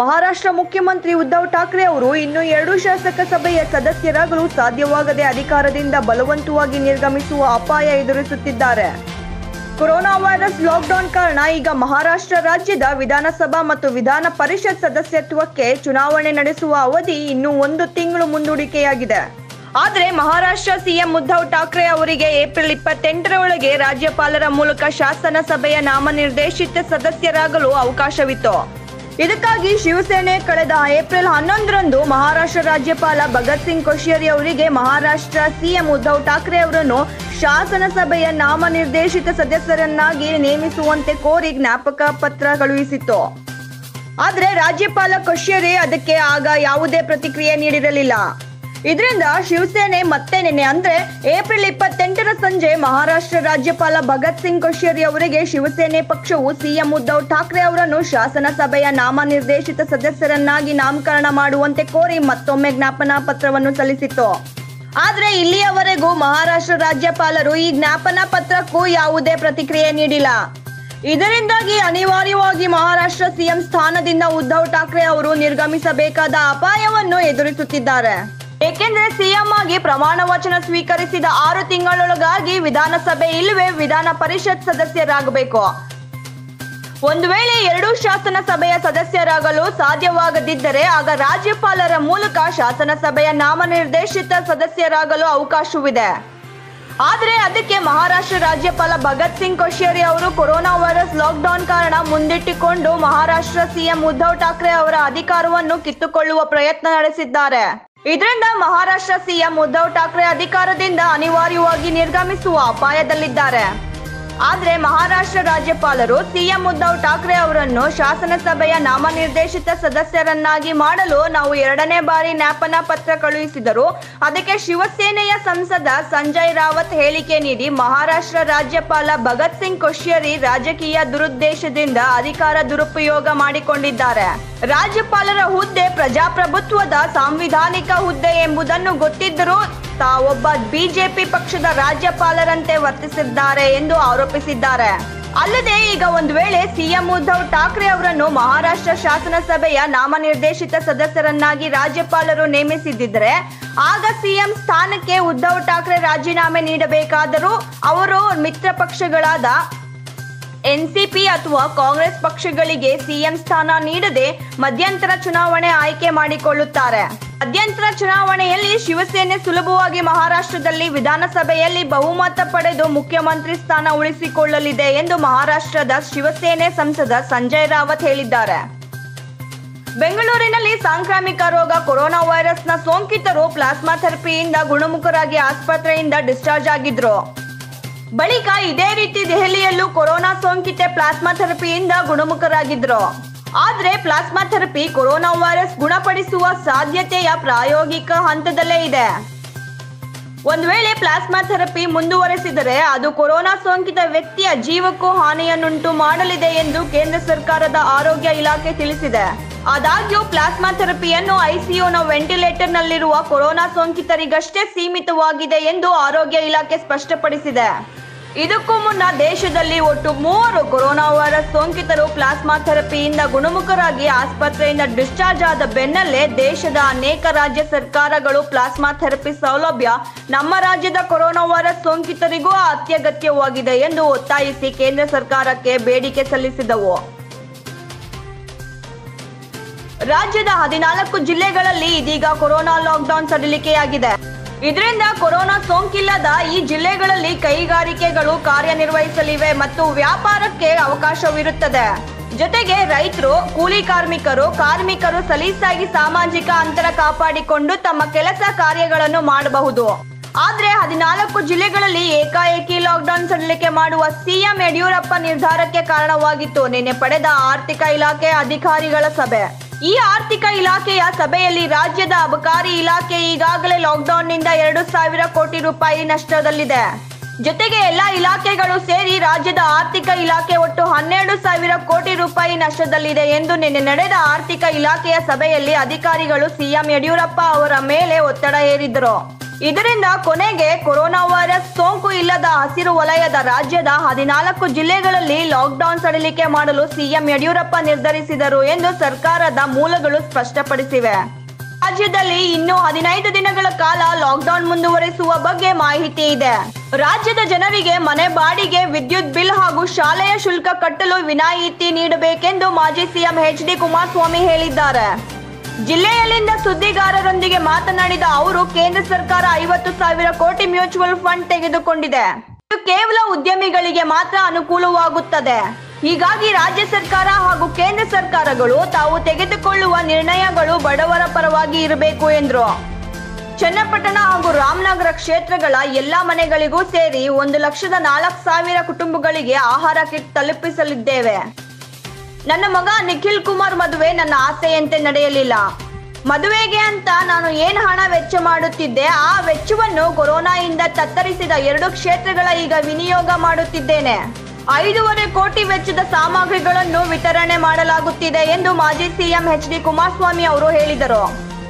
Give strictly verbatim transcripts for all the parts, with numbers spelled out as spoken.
ಮಹಾರಾಷ್ಟ್ರ ಮುಖ್ಯಮಂತ್ರಿ ಉದ್ಧವ್ ಠಾಕ್ರೆ ಅವರು ಇನ್ನು ಎರಡು ಶಾಸಕ ಸಭೆಯ ಸದಸ್ಯರಾಗಲು ಸಾಧ್ಯವಾಗದೆ ಅಧಿಕಾರದಿಂದ ಬಲವಂತವಾಗಿ ನಿರ್ಗಮಿಸುವ ಅಪಾಯ ಎದುರಿಸುತ್ತಿದ್ದಾರೆ. ಕೊರೋನಾ ವೈರಸ್ ಲಾಕ್ಡೌನ್ ಕಾರಣ ಈಗ ಮಹಾರಾಷ್ಟ್ರ ರಾಜ್ಯದ ವಿಧಾನಸಭಾ ಮತ್ತು ವಿಧಾನ ಪರಿಷತ್ ಸದಸ್ಯತ್ವಕ್ಕೆ ಚುನಾವಣೆ ನಡೆಸುವ ಅವಧಿ ಇನ್ನು ಒಂದು ತಿಂಗಳು ಮುಂದೂಡಿಕೆಯಾಗಿದೆ. ಆದರೆ ಮಹಾರಾಷ್ಟ್ರ ಸಿಎಂ ಉದ್ಧವ್ ಠಾಕ್ರೆ ಅವರಿಗೆ ಏಪ್ರಿಲ್ ಇಪ್ಪತ್ತೆಂಟರ ಒಳಗೆ ರಾಜ್ಯಪಾಲರ ಮೂಲಕ ಶಾಸನ ಸಭೆಯ ನಾಮನಿರ್ದೇಶಿತ ಸದಸ್ಯರಾಗಲು ಅವಕಾಶವಿತ್ತು. ಇದಕ್ಕಾಗಿ ಶಿವಸೇನೆ ಕಳೆದ ಏಪ್ರಿಲ್ ಹನ್ನೊಂದರಂದು ಮಹಾರಾಷ್ಟ್ರ ರಾಜ್ಯಪಾಲ ಭಗತ್ ಸಿಂಗ್ ಕೋಶ್ಯಾರಿ ಅವರಿಗೆ ಮಹಾರಾಷ್ಟ್ರ ಸಿಎಂ ಉದ್ಧವ್ ಠಾಕ್ರೆ ಅವರನ್ನು ಶಾಸನ ಸಭೆಯ ನಾಮನಿರ್ದೇಶಿತ ಸದಸ್ಯರನ್ನಾಗಿ ನೇಮಿಸುವಂತೆ ಕೋರಿ ಜ್ಞಾಪಕ ಪತ್ರ ಕಳುಹಿಸಿತ್ತು. ಆದರೆ ರಾಜ್ಯಪಾಲ ಕೋಶ್ಯಾರಿ ಅದಕ್ಕೆ ಆಗ ಯಾವುದೇ ಪ್ರತಿಕ್ರಿಯೆ ನೀಡಿರಲಿಲ್ಲ. ಇದರಿಂದ ಶಿವಸೇನೆ ಮತ್ತೆ ನಿನ್ನೆ ಅಂದ್ರೆ ಏಪ್ರಿಲ್ ಇಪ್ಪತ್ತೆಂಟರ ಸಂಜೆ ಮಹಾರಾಷ್ಟ್ರ ರಾಜ್ಯಪಾಲ ಭಗತ್ ಸಿಂಗ್ ಕೋಶ್ಯಾರಿ ಅವರಿಗೆ ಶಿವಸೇನೆ ಪಕ್ಷವು ಸಿಎಂ ಉದ್ಧವ್ ಠಾಕ್ರೆ ಅವರನ್ನು ಶಾಸನ ಸಭೆಯ ನಾಮನಿರ್ದೇಶಿತ ಸದಸ್ಯರನ್ನಾಗಿ ನಾಮಕರಣ ಮಾಡುವಂತೆ ಕೋರಿ ಮತ್ತೊಮ್ಮೆ ಜ್ಞಾಪನಾ ಪತ್ರವನ್ನು ಸಲ್ಲಿಸಿತ್ತು. ಆದ್ರೆ ಇಲ್ಲಿಯವರೆಗೂ ಮಹಾರಾಷ್ಟ್ರ ರಾಜ್ಯಪಾಲರು ಈ ಜ್ಞಾಪನಾ ಪತ್ರಕ್ಕೂ ಯಾವುದೇ ಪ್ರತಿಕ್ರಿಯೆ ನೀಡಿಲ್ಲ. ಇದರಿಂದಾಗಿ ಅನಿವಾರ್ಯವಾಗಿ ಮಹಾರಾಷ್ಟ್ರ ಸಿಎಂ ಸ್ಥಾನದಿಂದ ಉದ್ಧವ್ ಠಾಕ್ರೆ ಅವರು ನಿರ್ಗಮಿಸಬೇಕಾದ ಅಪಾಯವನ್ನು ಎದುರಿಸುತ್ತಿದ್ದಾರೆ. ಏಕೆಂದ್ರೆ ಸಿಎಂ ಆಗಿ ಪ್ರಮಾಣ ವಚನ ಸ್ವೀಕರಿಸಿದ ಆರು ತಿಂಗಳೊಳಗಾಗಿ ವಿಧಾನಸಭೆ ಇಲ್ಲವೇ ವಿಧಾನ ಪರಿಷತ್ ಸದಸ್ಯರಾಗಬೇಕು. ಒಂದು ವೇಳೆ ಎರಡೂ ಶಾಸನ ಸಭೆಯ ಸದಸ್ಯರಾಗಲು ಸಾಧ್ಯವಾಗದಿದ್ದರೆ ಆಗ ರಾಜ್ಯಪಾಲರ ಮೂಲಕ ಶಾಸನ ಸಭೆಯ ನಾಮನಿರ್ದೇಶಿತ ಸದಸ್ಯರಾಗಲು ಅವಕಾಶವಿದೆ. ಆದ್ರೆ ಅದಕ್ಕೆ ಮಹಾರಾಷ್ಟ್ರ ರಾಜ್ಯಪಾಲ ಭಗತ್ ಸಿಂಗ್ ಕೋಶ್ಯಾರಿ ಅವರು ಕೊರೋನಾ ವೈರಸ್ ಲಾಕ್ಡೌನ್ ಕಾರಣ ಮುಂದಿಟ್ಟುಕೊಂಡು ಮಹಾರಾಷ್ಟ್ರ ಸಿಎಂ ಉದ್ಧವ್ ಠಾಕ್ರೆ ಅವರ ಅಧಿಕಾರವನ್ನು ಕಿತ್ತುಕೊಳ್ಳುವ ಪ್ರಯತ್ನ ನಡೆಸಿದ್ದಾರೆ. ಇದರಿಂದ ಮಹಾರಾಷ್ಟ್ರ ಸಿಎಂ ಉದ್ಧವ್ ಠಾಕ್ರೆ ಅಧಿಕಾರದಿಂದ ಅನಿವಾರ್ಯವಾಗಿ ನಿರ್ಗಮಿಸುವ ಅಪಾಯದಲ್ಲಿದ್ದಾರೆ. ಆದ್ರೆ ಮಹಾರಾಷ್ಟ್ರ ರಾಜ್ಯಪಾಲರು ಸಿಎಂ ಉದ್ಧವ್ ಠಾಕ್ರೆ ಅವರನ್ನು ಶಾಸನ ಸಭೆಯ ನಾಮನಿರ್ದೇಶಿತ ಸದಸ್ಯರನ್ನಾಗಿ ಮಾಡಲು ನಾವು ಎರಡನೇ ಬಾರಿ ಜ್ಞಾಪನಾ ಪತ್ರ ಕಳುಹಿಸಿದರು. ಅದಕ್ಕೆ ಶಿವಸೇನೆಯ ಸಂಸದ ಸಂಜಯ್ ರಾವತ್ ಹೇಳಿಕೆ ನೀಡಿ ಮಹಾರಾಷ್ಟ್ರ ರಾಜ್ಯಪಾಲ ಭಗತ್ ಸಿಂಗ್ ಕೋಶ್ಯಾರಿ ರಾಜಕೀಯ ದುರುದ್ದೇಶದಿಂದ ಅಧಿಕಾರ ದುರುಪಯೋಗ ಮಾಡಿಕೊಂಡಿದ್ದಾರೆ. ರಾಜ್ಯಪಾಲರ ಹುದ್ದೆ ಪ್ರಜಾಪ್ರಭುತ್ವದ ಸಾಂವಿಧಾನಿಕ ಹುದ್ದೆ ಎಂಬುದನ್ನು ಗೊತ್ತಿದ್ದರೂ ತಾವೊಬ್ಬ ಬಿಜೆಪಿ ಪಕ್ಷದ ರಾಜ್ಯಪಾಲರಂತೆ ವರ್ತಿಸಿದ್ದಾರೆ ಎಂದು ಆರೋಪಿಸಿದ್ದಾರೆ. ಅಲ್ಲದೆ ಈಗ ಒಂದು ವೇಳೆ ಸಿಎಂ ಉದ್ಧವ್ ಠಾಕ್ರೆ ಅವರನ್ನು ಮಹಾರಾಷ್ಟ್ರ ಶಾಸನ ಸಭೆಯ ನಾಮನಿರ್ದೇಶಿತ ಸದಸ್ಯರನ್ನಾಗಿ ರಾಜ್ಯಪಾಲರು ನೇಮಿಸಿದ್ದರೆ ಆಗ ಸಿಎಂ ಸ್ಥಾನಕ್ಕೆ ಉದ್ಧವ್ ಠಾಕ್ರೆ ರಾಜೀನಾಮೆ ನೀಡಬೇಕಾದರೂ ಅವರು ಮಿತ್ರ ಪಕ್ಷಗಳಾದ ಎನ್ಸಿಪಿ ಅಥವಾ ಕಾಂಗ್ರೆಸ್ ಪಕ್ಷಗಳಿಗೆ ಸಿಎಂ ಸ್ಥಾನ ನೀಡದೆ ಮಧ್ಯಂತರ ಚುನಾವಣೆ ಆಯ್ಕೆ ಮಾಡಿಕೊಳ್ಳುತ್ತಾರೆ. ಮಧ್ಯಂತರ ಚುನಾವಣೆಯಲ್ಲಿ ಶಿವಸೇನೆ ಸುಲಭವಾಗಿ ಮಹಾರಾಷ್ಟ್ರದಲ್ಲಿ ವಿಧಾನಸಭೆಯಲ್ಲಿ ಬಹುಮತ ಪಡೆದು ಮುಖ್ಯಮಂತ್ರಿ ಸ್ಥಾನ ಉಳಿಸಿಕೊಳ್ಳಲಿದೆ ಎಂದು ಮಹಾರಾಷ್ಟ್ರದ ಶಿವಸೇನೆ ಸಂಸದ ಸಂಜಯ್ ರಾವತ್ ಹೇಳಿದ್ದಾರೆ. ಬೆಂಗಳೂರಿನಲ್ಲಿ ಸಾಂಕ್ರಾಮಿಕ ರೋಗ ಕೊರೋನಾ ವೈರಸ್ ನ ಸೋಂಕಿತರು ಪ್ಲಾಸ್ಮಾ ಥೆರಪಿಯಿಂದ ಗುಣಮುಖರಾಗಿ ಆಸ್ಪತ್ರೆಯಿಂದ ಡಿಸ್ಚಾರ್ಜ್ ಆಗಿದ್ರು. ಬಳಿಕ ಇದೇ ರೀತಿ ದೆಹಲಿಯಲ್ಲೂ ಕೊರೋನಾ ಸೋಂಕಿತೆ ಪ್ಲಾಸ್ಮಾ ಥೆರಪಿಯಿಂದ ಗುಣಮುಖರಾಗಿದ್ರು. ಆದ್ರೆ ಪ್ಲಾಸ್ಮಾ ಥೆರಪಿ ಕೊರೋನಾ ವೈರಸ್ ಗುಣಪಡಿಸುವ ಸಾಧ್ಯತೆಯ ಪ್ರಾಯೋಗಿಕ ಹಂತದಲ್ಲೇ ಇದೆ. ಒಂದು ವೇಳೆ ಪ್ಲಾಸ್ಮಾ ಥೆರಪಿ ಮುಂದುವರೆಸಿದರೆ ಅದು ಕೊರೋನಾ ಸೋಂಕಿತ ವ್ಯಕ್ತಿಯ ಜೀವಕ್ಕೂ ಹಾನಿಯನ್ನುಂಟು ಮಾಡಲಿದೆ ಎಂದು ಕೇಂದ್ರ ಸರ್ಕಾರದ ಆರೋಗ್ಯ ಇಲಾಖೆ ತಿಳಿಸಿದೆ. ಆದಾಗ್ಯೂ ಪ್ಲಾಸ್ಮಾ ಥೆರಪಿಯನ್ನು ಐಸಿಯುನ ವೆಂಟಿಲೇಟರ್ ನಲ್ಲಿರುವ ಕೊರೋನಾ ಸೋಂಕಿತರಿಗಷ್ಟೇ ಸೀಮಿತವಾಗಿದೆ ಎಂದು ಆರೋಗ್ಯ ಇಲಾಖೆ ಸ್ಪಷ್ಟಪಡಿಸಿದೆ. ಇದಕ್ಕೂ ಮುನ್ನ ದೇಶದಲ್ಲಿ ಒಟ್ಟು ಮೂವರು ಕೊರೋನಾ ವೈರಸ್ ಸೋಂಕಿತರು ಪ್ಲಾಸ್ಮಾ ಥೆರಪಿಯಿಂದ ಗುಣಮುಖರಾಗಿ ಆಸ್ಪತ್ರೆಯಿಂದ ಡಿಸ್ಚಾರ್ಜ್ ಆದ ಬೆನ್ನಲ್ಲೇ ದೇಶದ ಅನೇಕ ರಾಜ್ಯ ಸರ್ಕಾರಗಳು ಪ್ಲಾಸ್ಮಾ ಥೆರಪಿ ಸೌಲಭ್ಯ ನಮ್ಮ ರಾಜ್ಯದ ಕೊರೋನಾ ವೈರಸ್ ಸೋಂಕಿತರಿಗೂ ಅತ್ಯಗತ್ಯವಾಗಿದೆ ಎಂದು ಒತ್ತಾಯಿಸಿ ಕೇಂದ್ರ ಸರ್ಕಾರಕ್ಕೆ ಬೇಡಿಕೆ ಸಲ್ಲಿಸಿದವು. ರಾಜ್ಯದ ಹದಿನಾಲ್ಕು ಜಿಲ್ಲೆಗಳಲ್ಲಿ ಇದೀಗ ಕೊರೋನಾ ಲಾಕ್ಡೌನ್ ಸಡಿಲಿಕೆಯಾಗಿದೆ. ಇದರಿಂದ ಕೊರೋನಾ ಸೋಂಕಿಲ್ಲದ ಈ ಜಿಲ್ಲೆಗಳಲ್ಲಿ ಕೈಗಾರಿಕೆಗಳು ಕಾರ್ಯನಿರ್ವಹಿಸಲಿವೆ ಮತ್ತು ವ್ಯಾಪಾರಕ್ಕೆ ಅವಕಾಶವಿರುತ್ತದೆ. ಜೊತೆಗೆ ರೈತರು, ಕೂಲಿ ಕಾರ್ಮಿಕರು, ಕಾರ್ಮಿಕರು ಸಲೀಸಾಗಿ ಸಾಮಾಜಿಕ ಅಂತರ ಕಾಪಾಡಿಕೊಂಡು ತಮ್ಮ ಕೆಲಸ ಕಾರ್ಯಗಳನ್ನು ಮಾಡಬಹುದು. ಆದ್ರೆ ಹದಿನಾಲ್ಕು ಜಿಲ್ಲೆಗಳಲ್ಲಿ ಏಕಾಏಕಿ ಲಾಕ್ಡೌನ್ ಸಡಿಲಿಕೆ ಮಾಡುವ ಸಿಎಂ ಯಡಿಯೂರಪ್ಪ ನಿರ್ಧಾರಕ್ಕೆ ಕಾರಣವಾಗಿತ್ತು ನಿನ್ನೆ ಪಡೆದ ಆರ್ಥಿಕ ಇಲಾಖೆ ಅಧಿಕಾರಿಗಳ ಸಭೆ. ಈ ಆರ್ಥಿಕ ಇಲಾಖೆಯ ಸಭೆಯಲ್ಲಿ ರಾಜ್ಯದ ಅಬಕಾರಿ ಇಲಾಖೆ ಈಗಾಗಲೇ ಲಾಕ್ಡೌನ್ ನಿಂದ ಎರಡು ಸಾವಿರ ಕೋಟಿ ರೂಪಾಯಿ ನಷ್ಟದಲ್ಲಿದೆ. ಜೊತೆಗೆ ಎಲ್ಲಾ ಇಲಾಖೆಗಳು ಸೇರಿ ರಾಜ್ಯದ ಆರ್ಥಿಕ ಇಲಾಖೆ ಒಟ್ಟು ಹನ್ನೆರಡು ಸಾವಿರ ಕೋಟಿ ರೂಪಾಯಿ ನಷ್ಟದಲ್ಲಿದೆ ಎಂದು ನಿನ್ನೆ ನಡೆದ ಆರ್ಥಿಕ ಇಲಾಖೆಯ ಸಭೆಯಲ್ಲಿ ಅಧಿಕಾರಿಗಳು ಸಿಎಂ ಯಡಿಯೂರಪ್ಪ ಅವರ ಮೇಲೆ ಒತ್ತಡ ಹೇರಿದರು. ಇದರಿಂದ ಕೊನೆಗೆ ಕೊರೋನಾ ವೈರಸ್ ಸೋಂಕು ಇಲ್ಲದ ಹಸಿರು ವಲಯದ ರಾಜ್ಯದ ಹದಿನಾಲ್ಕು ಜಿಲ್ಲೆಗಳಲ್ಲಿ ಲಾಕ್ಡೌನ್ ಸಡಿಲಿಕೆ ಮಾಡಲು ಸಿಎಂ ಯಡಿಯೂರಪ್ಪ ನಿರ್ಧರಿಸಿದರು ಎಂದು ಸರ್ಕಾರದ ಮೂಲಗಳು ಸ್ಪಷ್ಟಪಡಿಸಿವೆ. ರಾಜ್ಯದಲ್ಲಿ ಇನ್ನು ಹದಿನೈದು ದಿನಗಳ ಕಾಲ ಲಾಕ್ಡೌನ್ ಮುಂದುವರಿಸುವ ಬಗ್ಗೆ ಮಾಹಿತಿ ಇದೆ. ರಾಜ್ಯದ ಜನರಿಗೆ ಮನೆ ಬಾಡಿಗೆ, ವಿದ್ಯುತ್ ಬಿಲ್ ಹಾಗೂ ಶಾಲೆಯ ಶುಲ್ಕ ಕಟ್ಟಲು ವಿನಾಯಿತಿ ನೀಡಬೇಕೆಂದು ಮಾಜಿ ಸಿಎಂ ಎಚ್ ಡಿ ಕುಮಾರಸ್ವಾಮಿ ಹೇಳಿದ್ದಾರೆ. ಜಿಲ್ಲೆಯಲ್ಲಿಂದ ಸುದ್ದಿಗಾರರೊಂದಿಗೆ ಮಾತನಾಡಿದ ಅವರು, ಕೇಂದ್ರ ಸರ್ಕಾರ ಐವತ್ತು ಸಾವಿರ ಕೋಟಿ ಮ್ಯೂಚುವಲ್ ಫಂಡ್ ತೆಗೆದುಕೊಂಡಿದೆ. ಇದು ಕೇವಲ ಉದ್ಯಮಿಗಳಿಗೆ ಮಾತ್ರ ಅನುಕೂಲವಾಗುತ್ತದೆ. ಹೀಗಾಗಿ ರಾಜ್ಯ ಸರ್ಕಾರ ಹಾಗೂ ಕೇಂದ್ರ ಸರ್ಕಾರಗಳು ತಾವು ತೆಗೆದುಕೊಳ್ಳುವ ನಿರ್ಣಯಗಳು ಬಡವರ ಪರವಾಗಿ ಇರಬೇಕು ಎಂದರು. ಚನ್ನಪಟ್ಟಣ ಹಾಗೂ ರಾಮನಗರ ಕ್ಷೇತ್ರಗಳ ಎಲ್ಲಾ ಮನೆಗಳಿಗೂ ಸೇರಿ ಒಂದು ಲಕ್ಷದ ನಾಲ್ಕು ಸಾವಿರ ಕುಟುಂಬಗಳಿಗೆ ಆಹಾರ ಕಿಟ್ ತಲುಪಿಸಲಿದ್ದೇವೆ. ನನ್ನ ಮಗ ನಿಖಿಲ್ ಕುಮಾರ್ ಮದುವೆ ನನ್ನ ಆಸೆಯಂತೆ ನಡೆಯಲಿಲ್ಲ. ಮದುವೆಗೆ ಅಂತ ನಾನು ಏನು ಹಣ ವೆಚ್ಚ ಮಾಡುತ್ತಿದ್ದೆ, ಆ ವೆಚ್ಚವನ್ನು ಕೊರೋನಾದಿಂದ ತತ್ತರಿಸಿದ ಎರಡು ಕ್ಷೇತ್ರಗಳ ಈಗ ವಿನಿಯೋಗ ಮಾಡುತ್ತಿದ್ದೇನೆ. ಐದೂವರೆ ಕೋಟಿ ವೆಚ್ಚದ ಸಾಮಗ್ರಿಗಳನ್ನು ವಿತರಣೆ ಮಾಡಲಾಗುತ್ತಿದೆ ಎಂದು ಮಾಜಿ ಸಿಎಂ ಎಚ್ ಡಿ ಕುಮಾರಸ್ವಾಮಿ ಅವರು ಹೇಳಿದರು.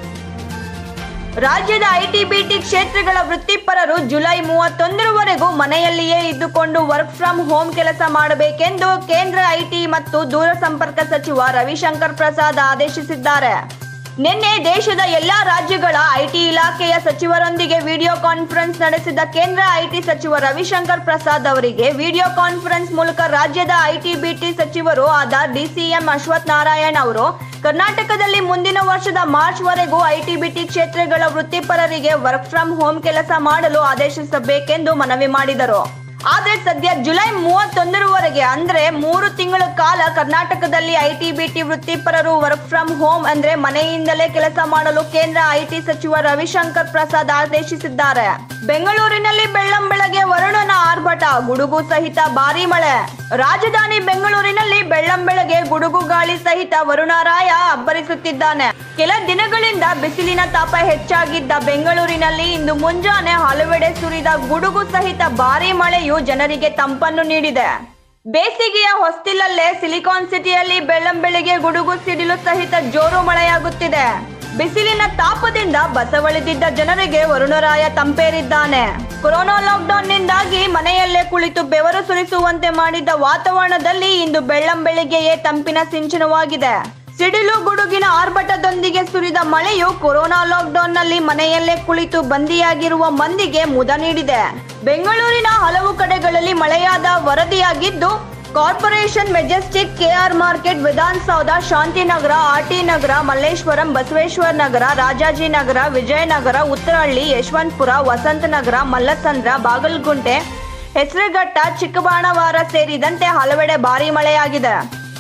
ರಾಜ್ಯದ ಐಟಿ ಬಿಟಿ ಕ್ಷೇತ್ರಗಳ ವೃತ್ತಿಪರರು ಜುಲೈ ಮೂವತ್ತೊಂದರವರೆಗೂ ಮನೆಯಲ್ಲಿಯೇ ಇದ್ದುಕೊಂಡು ವರ್ಕ್ ಫ್ರಮ್ ಹೋಮ್ ಕೆಲಸ ಮಾಡಬೇಕೆಂದು ಕೇಂದ್ರ ಐಟಿ ಮತ್ತು ದೂರಸಂಪರ್ಕ ಸಚಿವ ರವಿಶಂಕರ್ ಪ್ರಸಾದ್ ಆದೇಶಿಸಿದ್ದಾರೆ. ನಿನ್ನೆ ದೇಶದ ಎಲ್ಲಾ ರಾಜ್ಯಗಳ ಐಟಿ ಇಲಾಖೆಯ ಸಚಿವರೊಂದಿಗೆ ವಿಡಿಯೋ ಕಾನ್ಫರೆನ್ಸ್ ನಡೆಸಿದ ಕೇಂದ್ರ ಐಟಿ ಸಚಿವ ರವಿಶಂಕರ್ ಪ್ರಸಾದ್ ಅವರಿಗೆ ವಿಡಿಯೋ ಕಾನ್ಫರೆನ್ಸ್ ಮೂಲಕ ರಾಜ್ಯದ ಐಟಿ ಬಿಟಿ ಸಚಿವರು ಆದ ಡಿಸಿಎಂ ಅಶ್ವಥ್ ನಾರಾಯಣ್ ಅವರು ಕರ್ನಾಟಕದಲ್ಲಿ ಮುಂದಿನ ವರ್ಷದ ಮಾರ್ಚ್ ವರೆಗೂ ಐಟಿ ಬಿಟಿ ಕ್ಷೇತ್ರಗಳ ವೃತ್ತಿಪರರಿಗೆ ವರ್ಕ್ ಫ್ರಮ್ ಹೋಮ್ ಕೆಲಸ ಮಾಡಲು ಆದೇಶಿಸಬೇಕೆಂದು ಮನವಿ ಮಾಡಿದರು. ಆದ್ರೆ ಸದ್ಯ ಜುಲೈ ಮೂವತ್ತೊಂದರವರೆಗೆ ಅಂದ್ರೆ ಮೂರು ತಿಂಗಳ ಕಾಲ ಕರ್ನಾಟಕದಲ್ಲಿ ಐಟಿ ಬಿಟಿ ವೃತ್ತಿಪರರು ವರ್ಕ್ ಫ್ರಮ್ ಹೋಮ್ ಅಂದ್ರೆ ಮನೆಯಿಂದಲೇ ಕೆಲಸ ಮಾಡಲು ಕೇಂದ್ರ ಐಟಿ ಸಚಿವ ರವಿಶಂಕರ್ ಪ್ರಸಾದ್ ಆದೇಶಿಸಿದ್ದಾರೆ. ಬೆಂಗಳೂರಿನಲ್ಲಿ ಬೆಳ್ಳಂಬೆಳಗ್ಗೆ ವರುಣನ ಆರ್ಭಟ, ಗುಡುಗು ಸಹಿತ ಭಾರೀ ಮಳೆ. ರಾಜಧಾನಿ ಬೆಂಗಳೂರಿನಲ್ಲಿ ಬೆಳ್ಳಂಬೆಳಗ್ಗೆ ಗುಡುಗು ಗಾಳಿ ಸಹಿತ ವರುಣರಾಯ ಅಬ್ಬರಿಸುತ್ತಿದ್ದಾನೆ. ಕೆಲ ದಿನಗಳಿಂದ ಬಿಸಿಲಿನ ತಾಪ ಹೆಚ್ಚಾಗಿದ್ದ ಬೆಂಗಳೂರಿನಲ್ಲಿ ಇಂದು ಮುಂಜಾನೆ ಹಲವೆಡೆ ಸುರಿದ ಗುಡುಗು ಸಹಿತ ಭಾರೀ ಮಳೆಯು ಜನರಿಗೆ ತಂಪನ್ನು ನೀಡಿದೆ. ಬೇಸಿಗೆಯ ಹೊಸ್ತಿಲಲ್ಲೇ ಸಿಲಿಕಾನ್ ಸಿಟಿಯಲ್ಲಿ ಬೆಳ್ಳಂಬೆಳಗ್ಗೆ ಗುಡುಗು ಸಿಡಿಲು ಸಹಿತ ಜೋರು ಮಳೆಯಾಗುತ್ತಿದೆ. ಬಿಸಿಲಿನ ತಾಪದಿಂದ ಬಸವಳಿದಿದ್ದ ಜನರಿಗೆ ವರುಣರಾಯ ತಂಪೇರಿದ್ದಾನೆ. ಕೊರೋನಾ ಲಾಕ್ಡೌನ್ ನಿಂದಾಗಿ ಮನೆಯಲ್ಲೇ ಕುಳಿತು ಬೆವರು ಸುರಿಸುವಂತೆ ಮಾಡಿದ್ದ ವಾತಾವರಣದಲ್ಲಿ ಇಂದು ಬೆಳ್ಳಂಬೆಳಗ್ಗೆಯೇ ತಂಪಿನ ಸಿಂಚನವಾಗಿದೆ. ಸಿಡಿಲು ಗುಡುಗಿನ ಆರ್ಭಟದೊಂದಿಗೆ ಸುರಿದ ಮಳೆಯು ಕೊರೋನಾ ಲಾಕ್ಡೌನ್ ನಲ್ಲಿ ಮನೆಯಲ್ಲೇ ಕುಳಿತು ಬಂದಿಯಾಗಿರುವ ಮಂದಿಗೆ ಮುದ ನೀಡಿದೆ. ಬೆಂಗಳೂರಿನ ಹಲವು ಕಡೆಗಳಲ್ಲಿ ಮಳೆಯಾದ ವರದಿಯಾಗಿದ್ದು, corporation, Majestic, KR market, Vidhana Soudha, Shantinagar, RT Nagar, Malleshwaram, Basaveshwara Nagar, Rajajinagar, Vijayanagar, Uttarahalli, Yeshwanthpur, Vasanthnagar, Mallasandra, Bagalagunte, Hesaraghatta, Chikkabanavara ಸೇರಿದಂತೆ ಹಲವೆಡೆ ಭಾರೀ ಮಳೆಯಾಗಿದೆ.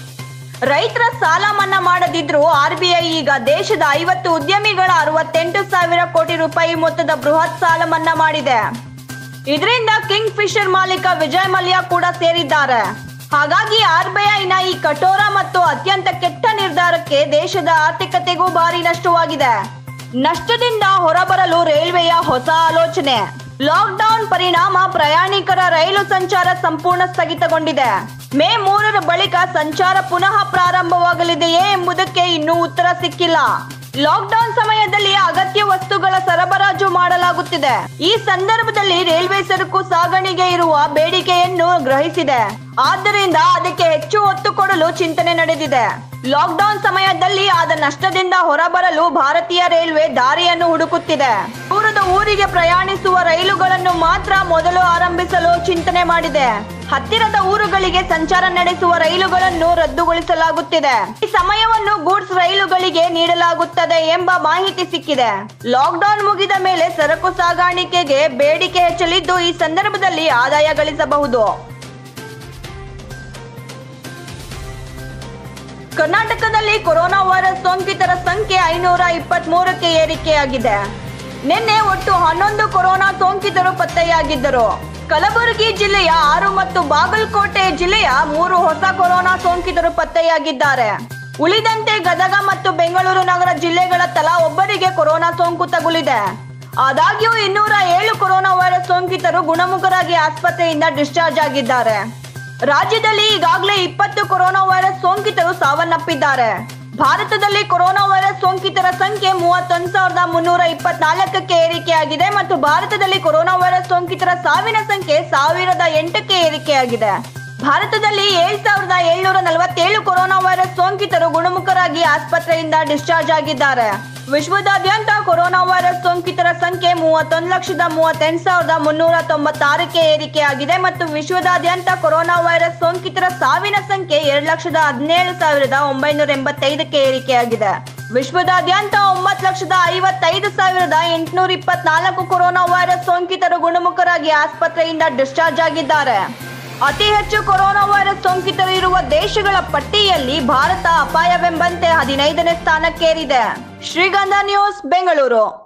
ರೈತರ ಸಾಲ ಮನ್ನಾ ಮಾಡದಿದ್ರೂ ಆರ್ಬಿಐ ಈಗ ದೇಶದ ಐವತ್ತು ಉದ್ಯಮಿಗಳ ಅರವತ್ತೆಂಟು ಸಾವಿರ ಕೋಟಿ ರೂಪಾಯಿ ಮೊತ್ತದ ಬೃಹತ್ ಸಾಲ ಮನ್ನಾ ಮಾಡಿದೆ. ಇದರಿಂದ ಕಿಂಗ್ ಫಿಶರ್ ಮಾಲೀಕ ವಿಜಯ್ ಮಲ್ಯ ಕೂಡ ಸೇರಿದ್ದಾರೆ. ಹಾಗಾಗಿ ಆರ್ಬಿಐನ ಈ ಕಠೋರ ಮತ್ತು ಅತ್ಯಂತ ಕೆಟ್ಟ ನಿರ್ಧಾರಕ್ಕೆ ದೇಶದ ಆರ್ಥಿಕತೆಗೂ ಭಾರಿ ನಷ್ಟವಾಗಿದೆ. ನಷ್ಟದಿಂದ ಹೊರಬರಲು ರೈಲ್ವೆಯ ಹೊಸ ಆಲೋಚನೆ. ಲಾಕ್ಡೌನ್ ಪರಿಣಾಮ ಪ್ರಯಾಣಿಕರ ರೈಲು ಸಂಚಾರ ಸಂಪೂರ್ಣ ಸ್ಥಗಿತಗೊಂಡಿದೆ. ಮೇ ಮೂರರ ಬಳಿಕ ಸಂಚಾರ ಪುನಃ ಪ್ರಾರಂಭವಾಗಲಿದೆಯೇ ಎಂಬುದಕ್ಕೆ ಇನ್ನೂ ಉತ್ತರ ಸಿಕ್ಕಿಲ್ಲ. ಲಾಕ್ಡೌನ್ ಸಮಯದಲ್ಲಿ ಅಗತ್ಯ ವಸ್ತುಗಳ ಸರಬರಾಜು ಮಾಡಲಾಗುತ್ತಿದೆ. ಈ ಸಂದರ್ಭದಲ್ಲಿ ರೈಲ್ವೆ ಸರಕು ಸಾಗಣೆಗೆ ಇರುವ ಬೇಡಿಕೆಯನ್ನು ಗ್ರಹಿಸಿದೆ. ಆದ್ದರಿಂದ ಅದಕ್ಕೆ ಹೆಚ್ಚು ಒತ್ತು ಕೊಡಲು ಚಿಂತನೆ ನಡೆದಿದೆ. ಲಾಕ್ಡೌನ್ ಸಮಯದಲ್ಲಿ ಆದ ನಷ್ಟದಿಂದ ಹೊರಬರಲು ಭಾರತೀಯ ರೈಲ್ವೆ ದಾರಿಯನ್ನು ಹುಡುಕುತ್ತಿದೆ. ದೂರದ ಊರಿಗೆ ಪ್ರಯಾಣಿಸುವ ರೈಲುಗಳನ್ನು ಮಾತ್ರ ಮೊದಲು ಆರಂಭಿಸಲು ಚಿಂತನೆ ಮಾಡಿದೆ. ಹತ್ತಿರದ ಊರುಗಳಿಗೆ ಸಂಚಾರ ನಡೆಸುವ ರೈಲುಗಳನ್ನು ರದ್ದುಗೊಳಿಸಲಾಗುತ್ತಿದೆ. ಈ ಸಮಯವನ್ನು ಗೂಡ್ಸ್ ರೈಲುಗಳಿಗೆ ನೀಡಲಾಗುತ್ತದೆ ಎಂಬ ಮಾಹಿತಿ ಸಿಕ್ಕಿದೆ. ಲಾಕ್ಡೌನ್ ಮುಗಿದ ಮೇಲೆ ಸರಕು ಸಾಗಾಣಿಕೆಗೆ ಬೇಡಿಕೆ ಹೆಚ್ಚಲಿದ್ದು, ಈ ಸಂದರ್ಭದಲ್ಲಿ ಆದಾಯ ಗಳಿಸಬಹುದು. ಕರ್ನಾಟಕದಲ್ಲಿ ಕೊರೋನಾ ವೈರಸ್ ಸೋಂಕಿತರ ಸಂಖ್ಯೆ ಐನೂರ ಇಪ್ಪತ್ತ್ ಮೂರಕ್ಕೆ ಏರಿಕೆಯಾಗಿದೆ. ನಿನ್ನೆ ಒಟ್ಟು ಹನ್ನೊಂದು ಕೊರೋನಾ ಸೋಂಕಿತರು ಪತ್ತೆಯಾಗಿದ್ದರು. ಕಲಬುರಗಿ ಜಿಲ್ಲೆಯ ಆರು ಮತ್ತು ಬಾಗಲಕೋಟೆ ಜಿಲ್ಲೆಯ ಮೂರು ಹೊಸ ಕೊರೋನಾ ಸೋಂಕಿತರು ಪತ್ತೆಯಾಗಿದ್ದಾರೆ. ಉಳಿದಂತೆ ಗದಗ ಮತ್ತು ಬೆಂಗಳೂರು ನಗರ ಜಿಲ್ಲೆಗಳ ತಲಾ ಒಬ್ಬರಿಗೆ ಕೊರೋನಾ ಸೋಂಕು ತಗುಲಿದೆ. ಆದಾಗ್ಯೂ ಇನ್ನೂರ ಏಳು ಕೊರೋನಾ ವೈರಸ್ ಸೋಂಕಿತರು ಗುಣಮುಖರಾಗಿ ಆಸ್ಪತ್ರೆಯಿಂದ ಡಿಸ್ಚಾರ್ಜ್ ಆಗಿದ್ದಾರೆ. ರಾಜ್ಯದಲ್ಲಿ ಈಗಾಗಲೇ ಇಪ್ಪತ್ತು ಕೊರೋನಾ ವೈರಸ್ ಸೋಂಕಿತರು ಸಾವನ್ನಪ್ಪಿದ್ದಾರೆ. ಭಾರತದಲ್ಲಿ ಕೊರೋನಾ ವೈರಸ್ ಸೋಂಕಿತರ ಸಂಖ್ಯೆ ಮೂವತ್ತೊಂದು ಸಾವಿರದ ಮುನ್ನೂರ ಇಪ್ಪತ್ನಾಲ್ಕಕ್ಕೆ ಏರಿಕೆಯಾಗಿದೆ ಮತ್ತು ಭಾರತದಲ್ಲಿ ಕೊರೋನಾ ವೈರಸ್ ಸೋಂಕಿತರ ಸಾವಿನ ಸಂಖ್ಯೆ ಸಾವಿರದ ಎಂಟಕ್ಕೆ ಏರಿಕೆಯಾಗಿದೆ. ಭಾರತದಲ್ಲಿ ಏಳು ಸಾವಿರದ ಏಳ್ನೂರ ನಲವತ್ತೇಳು ಕೊರೋನಾ ವೈರಸ್ ಸೋಂಕಿತರು ಗುಣಮುಖರಾಗಿ ಆಸ್ಪತ್ರೆಯಿಂದ ಡಿಸ್ಚಾರ್ಜ್ ಆಗಿದ್ದಾರೆ. ವಿಶ್ವದಾದ್ಯಂತ ಕೊರೋನಾ ವೈರಸ್ ಸೋಂಕಿತರ ಸಂಖ್ಯೆ ಮೂವತ್ತೊಂದು ಲಕ್ಷದ ಮೂವತ್ತೆಂಟು ಸಾವಿರದ ಮುನ್ನೂರ ತೊಂಬತ್ತಾರಕ್ಕೆ ಏರಿಕೆಯಾಗಿದೆ ಮತ್ತು ವಿಶ್ವದಾದ್ಯಂತ ಕೊರೋನಾ ವೈರಸ್ ಸೋಂಕಿತರ ಸಾವಿನ ಸಂಖ್ಯೆ ಎರಡು ಲಕ್ಷದ ಹದಿನೇಳು ಸಾವಿರದ ಒಂಬೈನೂರ ಎಂಬತ್ತೈದಕ್ಕೆ ಏರಿಕೆಯಾಗಿದೆ. ವಿಶ್ವದಾದ್ಯಂತ ಒಂಬತ್ತು ಲಕ್ಷದ ಐವತ್ತೈದು ಸಾವಿರದ ಎಂಟುನೂರ ಇಪ್ಪತ್ನಾಲ್ಕು ಕೊರೋನಾ ವೈರಸ್ ಸೋಂಕಿತರು ಗುಣಮುಖರಾಗಿ ಆಸ್ಪತ್ರೆಯಿಂದ ಡಿಸ್ಚಾರ್ಜ್ ಆಗಿದ್ದಾರೆ. ಅತಿ ಹೆಚ್ಚು ಕೊರೋನಾ ವೈರಸ್ ಸೋಂಕಿತರು ಇರುವ ದೇಶಗಳ ಪಟ್ಟಿಯಲ್ಲಿ ಭಾರತ ಅಪಾಯವೆಂಬಂತೆ ಹದಿನೈದನೇ ಸ್ಥಾನಕ್ಕೇರಿದೆ. ಶ್ರೀಗಂಧ ನ್ಯೂಸ್, ಬೆಂಗಳೂರು.